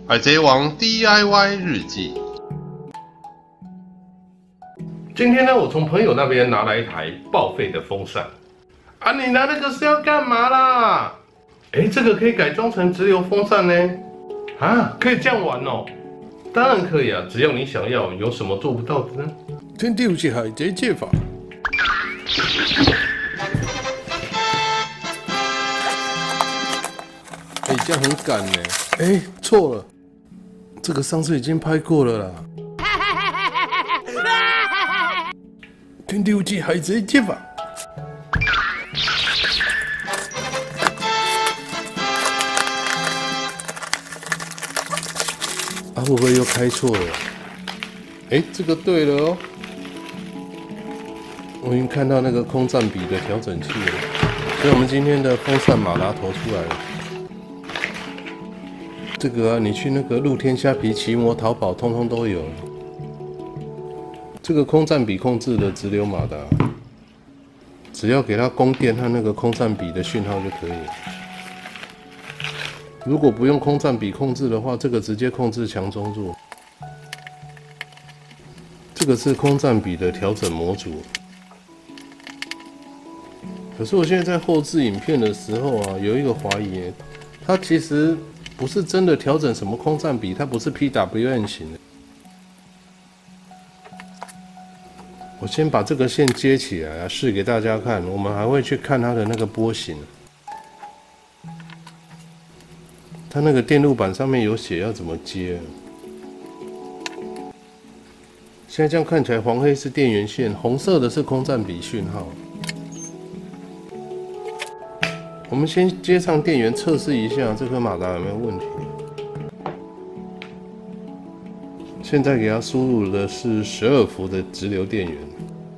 海贼王 DIY 日记。 今天呢，我从朋友那边拿来一台报废的风扇。啊，你拿那个是要干嘛啦？这个可以改装成直流风扇呢。啊，可以这样玩哦？当然可以啊，只要你想要，有什么做不到的呢？ 天地有海贼借法。这样很赶呢。错了，这个上次已经拍过了啦。天地有海贼借法。啊，会不会又开错了？这个对了哦。我已经看到那个空占比的调整器了，所以我们今天的风扇马达头出来了。这个啊，你去那个露天虾皮、奇摩、淘宝，通通都有。这个空占比控制的直流马达，只要给它供电和那个空占比的讯号就可以了。如果不用空占比控制的话，这个直接控制强中弱。这个是空占比的调整模组。可是我现在在后置影片的时候啊，有一个怀疑，它其实不是真的调整什么空占比，它不是 PWM 型的。我先把这个线接起来啊，试给大家看。我们还会去看它的那个波形。它那个电路板上面有写要怎么接。现在这样看起来，黄黑是电源线，红色的是空占比讯号。我们先接上电源，测试一下这颗马达有没有问题。现在给它输入的是12伏的直流电源。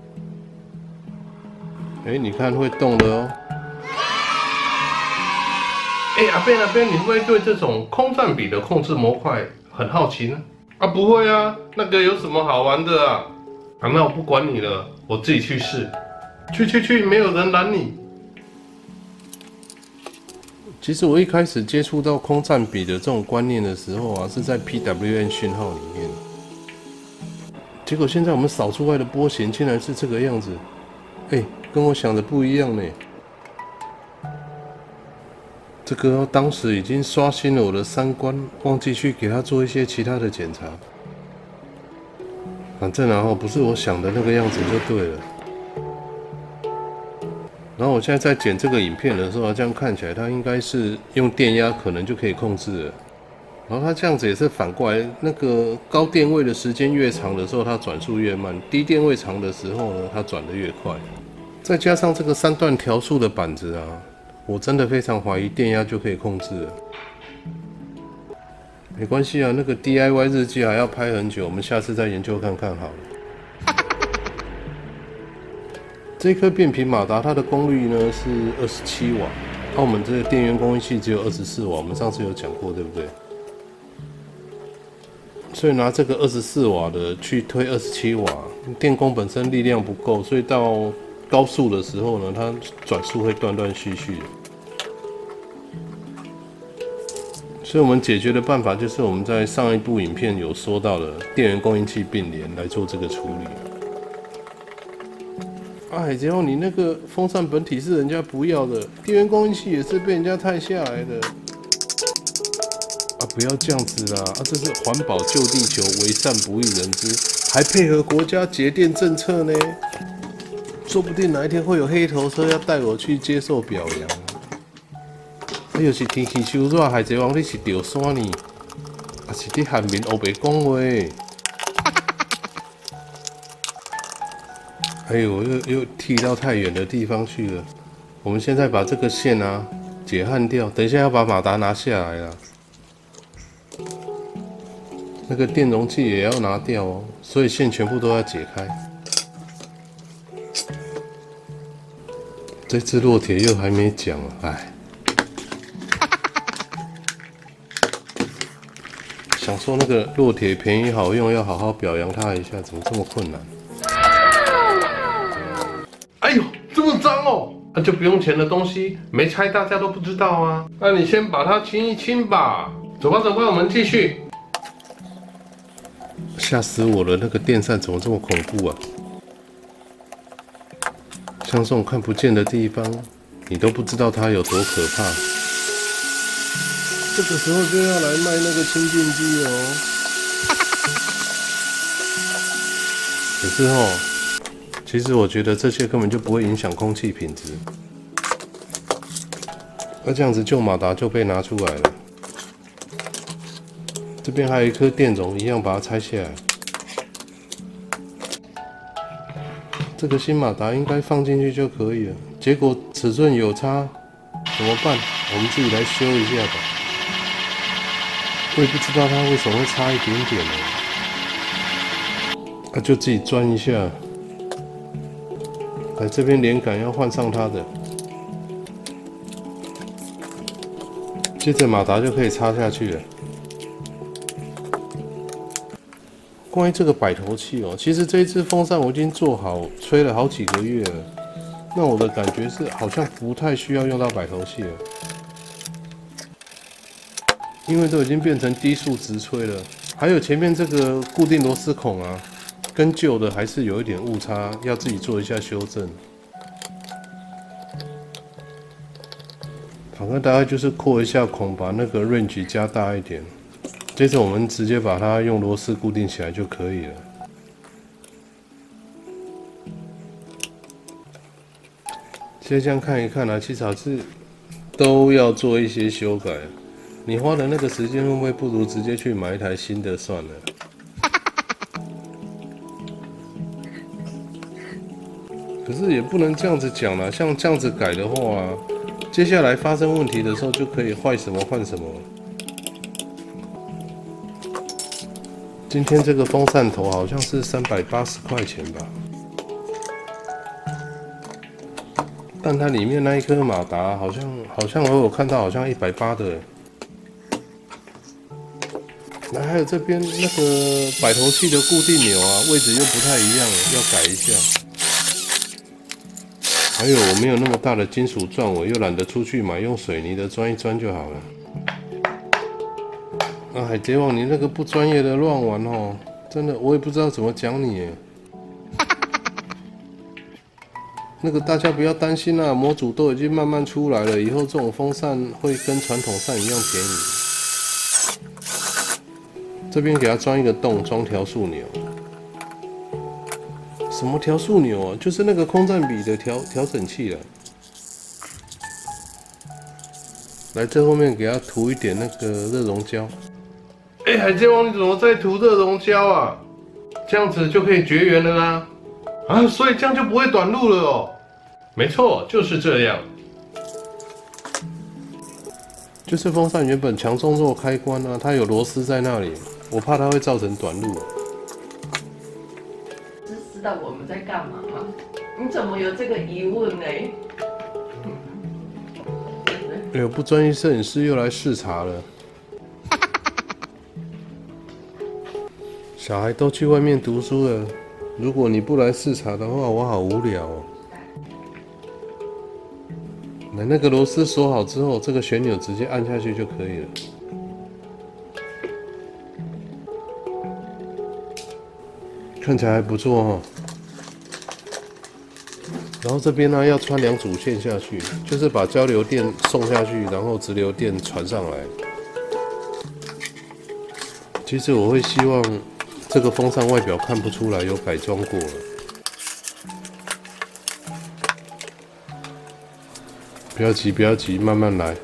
你看会动的哦。 阿边，你会不会对这种空占比的控制模块很好奇呢？不会啊，那个有什么好玩的啊？那我不管你了，我自己去试。去，没有人拦你。 其实我一开始接触到空占比的这种观念的时候啊，是在 PWM 讯号里面。结果现在我们扫出来的波形竟然是这个样子，跟我想的不一样呢。这个当时已经刷新了我的三观，忘记去给他做一些其他的检查。反正不是我想的那个样子就对了。然后我现在在剪这个影片的时候，这样看起来它应该是用电压可能就可以控制了。然后它这样子也是反过来，那个高电位的时间越长的时候，它转速越慢；低电位长的时候呢，它转得越快。再加上这个3段调速的板子啊。我真的非常怀疑电压就可以控制了。没关系啊，那个 DIY 日记还要拍很久，我们下次再研究看看好了。这颗变频马达它的功率呢是27瓦，我们这个电源供应器只有24瓦，我们上次有讲过，对不对？所以拿这个24瓦的去推27瓦，电工本身力量不够，所以到高速的时候呢，它转速会断断续续的。所以我们解决的办法就是我们在上一部影片有说到的电源供应器并联来做这个处理。海贼王，你那个风扇本体是人家不要的，电源供应器也是被人家拆下来的。不要这样子啦！这是环保救地球，为善不欲人知，还配合国家节电政策呢。说不定哪一天会有黑头车要带我去接受表扬。又是天气收热，海贼王你是掉山呢，还是你汉面黑白讲话？又踢到太远的地方去了。我们现在把这个线解焊掉，等一下要把马达拿下来啦。那个电容器也要拿掉哦，所以线全部都要解开。这只烙铁又还没讲了，想说那个烙铁便宜好用，要好好表扬它一下，怎么这么困难？ 这么脏哦！就不用钱的东西没拆，大家都不知道啊。那你先把它清一清吧。 走吧走吧，我们继续。 吓死我了！那个电扇怎么这么恐怖啊？像这种看不见的地方，你都不知道它有多可怕。这个时候就要来卖那个清净机哦。可是哦，其实我觉得这些根本就不会影响空气品质。那这样子旧马达就被拿出来了。这边还有一颗电容，一样把它拆下来。这个新马达应该放进去就可以了，结果尺寸有差，怎么办？我们自己来修一下吧。我也不知道它为什么会差一点点呢。就自己钻一下。来这边连杆要换上它的，接着马达就可以插下去了。关于这个摆头器哦，其实这一支风扇我已经做好，吹了好几个月了。那我的感觉是，好像不太需要用到摆头器了，因为都已经变成低速直吹了。还有前面这个固定螺丝孔啊，跟旧的还是有一点误差，要自己做一下修正。反正大概就是扩一下孔，把那个 range 加大一点。接着我们直接把它用螺丝固定起来就可以了。现在这样看一看啊，其实还是都要做一些修改。你花的那个时间会不会不如直接去买一台新的算了？可是也不能这样子讲啦，像这样子改的话啊，接下来发生问题的时候就可以坏什么换什么。今天这个风扇头好像是380块钱吧，但它里面那一颗马达好像我有看到好像180的。那还有这边那个摆头器的固定钮啊，位置又不太一样，要改一下。还有我没有那么大的金属钻，我又懒得出去买，用水泥的钻一钻就好了。啊，海贼王，你那个不专业的乱玩哦，真的我也不知道怎么讲你耶。那个大家不要担心啦，模组都已经慢慢出来了，以后这种风扇会跟传统扇一样便宜。这边给它钻一个洞，装调速钮。什么调速钮啊？就是那个空占比的调整器了。来，这后面给它涂一点那个热熔胶。 哎，海贼王，你怎么在涂热熔胶啊？这样子就可以绝缘了啦。啊，所以这样就不会短路了哦。没错，就是这样。 就是风扇原本强中弱开关啊，它有螺丝在那里，我怕它会造成短路。 知道我们在干嘛吗？你怎么有这个疑问呢？ 哎呦，不专业摄影师又来视察了。小孩都去外面读书了，如果你不来视察的话，我好无聊哦。那个螺丝锁好之后，这个旋钮直接按下去就可以了。看起来还不错哦。然后这边呢要穿2组线下去，就是把交流电送下去，然后直流电传上来。其实我会希望这个风扇外表看不出来有改装过了。不要急，不要急，慢慢来。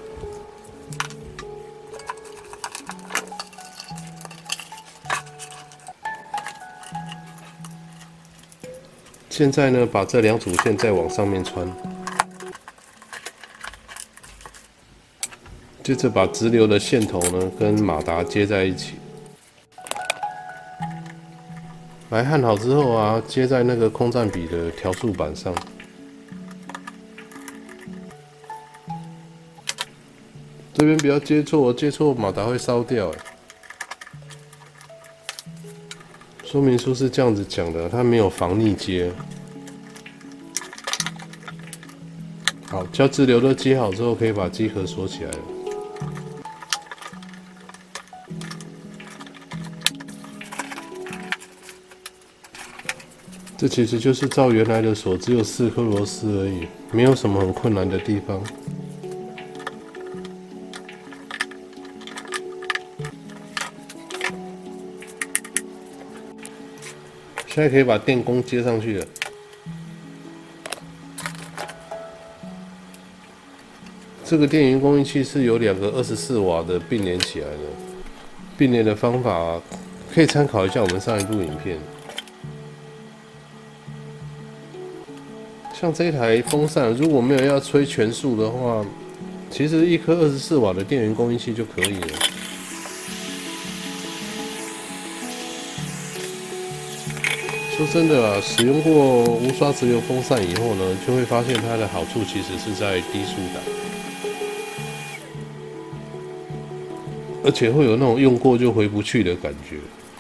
现在呢，把这2组线再往上面穿，接着把直流的线头呢跟马达接在一起。来焊好之后啊，接在那个空占比的调速板上。这边不要接错，接错马达会烧掉。说明书是这样子讲的，它没有防逆接。好，交直流都接好之后，可以把机壳锁起来了。 这其实就是照原来的锁，只有4颗螺丝而已，没有什么很困难的地方。现在可以把电弓接上去了。这个电源供应器是由2个24瓦的并联起来的，并联的方法可以参考一下我们上一部影片。像这一台风扇，如果没有要吹全速的话，其实1颗24瓦的电源供应器就可以了。说真的啦，使用过无刷直流风扇以后呢，就会发现它的好处其实是在低速档，而且会有那种用过就回不去的感觉。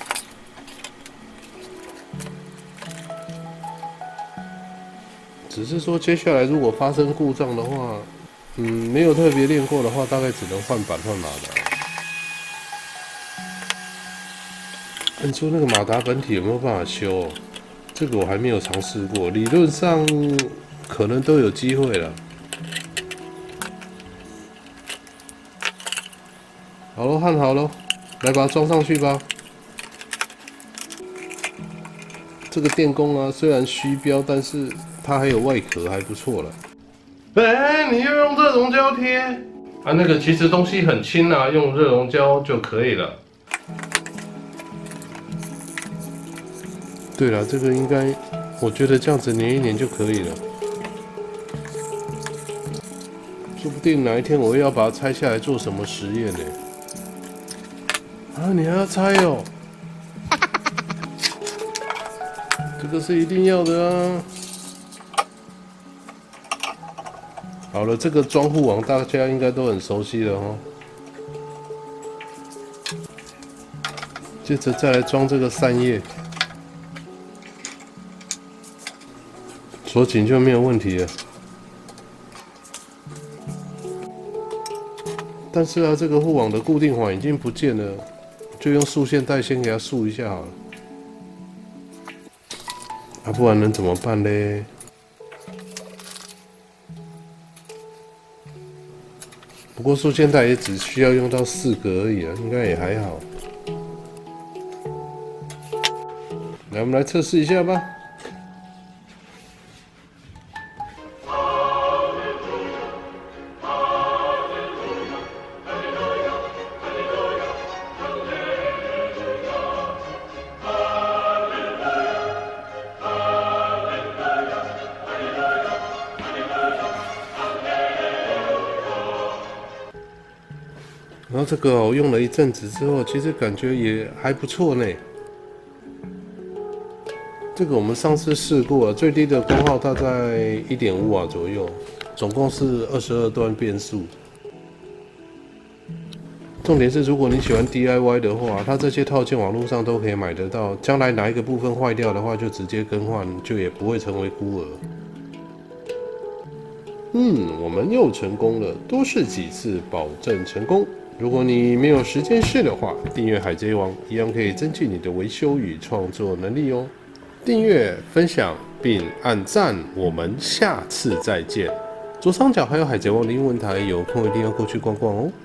只是说接下来如果发生故障的话，没有特别练过的话，大概只能换板换马达。你说那个马达本体有没有办法修？这个我还没有尝试过，理论上可能都有机会了。好咯，焊好咯，来把它装上去吧。这个电工啊，虽然虚标，但是它还有外壳，还不错了。 哎，你又用热熔胶贴啊？那个其实东西很轻啊，用热熔胶就可以了。 对了，这个应该，我觉得这样子粘一粘就可以了。说不定哪一天我又要把它拆下来做什么实验呢？啊，你还要拆哦？这个是一定要的啊。好了，这个装护网大家应该都很熟悉了哦。接着再来装这个扇叶。锁紧就没有问题了，但是啊，这个护网的固定环已经不见了，就用束线带先给它束一下好了。啊，不然能怎么办嘞？不过束线带也只需要用到4个而已啊，应该也还好。来，我们来测试一下吧。然后这个我用了一阵子之后，其实感觉也还不错呢。这个我们上次试过了，最低的功耗大概1.5瓦左右，总共是22段变速。重点是，如果你喜欢 DIY 的话，它这些套件网络上都可以买得到。将来哪一个部分坏掉的话，就直接更换，就也不会成为孤儿。我们又成功了，多试几次，保证成功。如果你没有时间试的话，订阅海贼王一样可以增进你的维修与创作能力哦。订阅、分享并按赞，我们下次再见。左上角还有海贼王的英文台，有空一定要过去逛逛哦。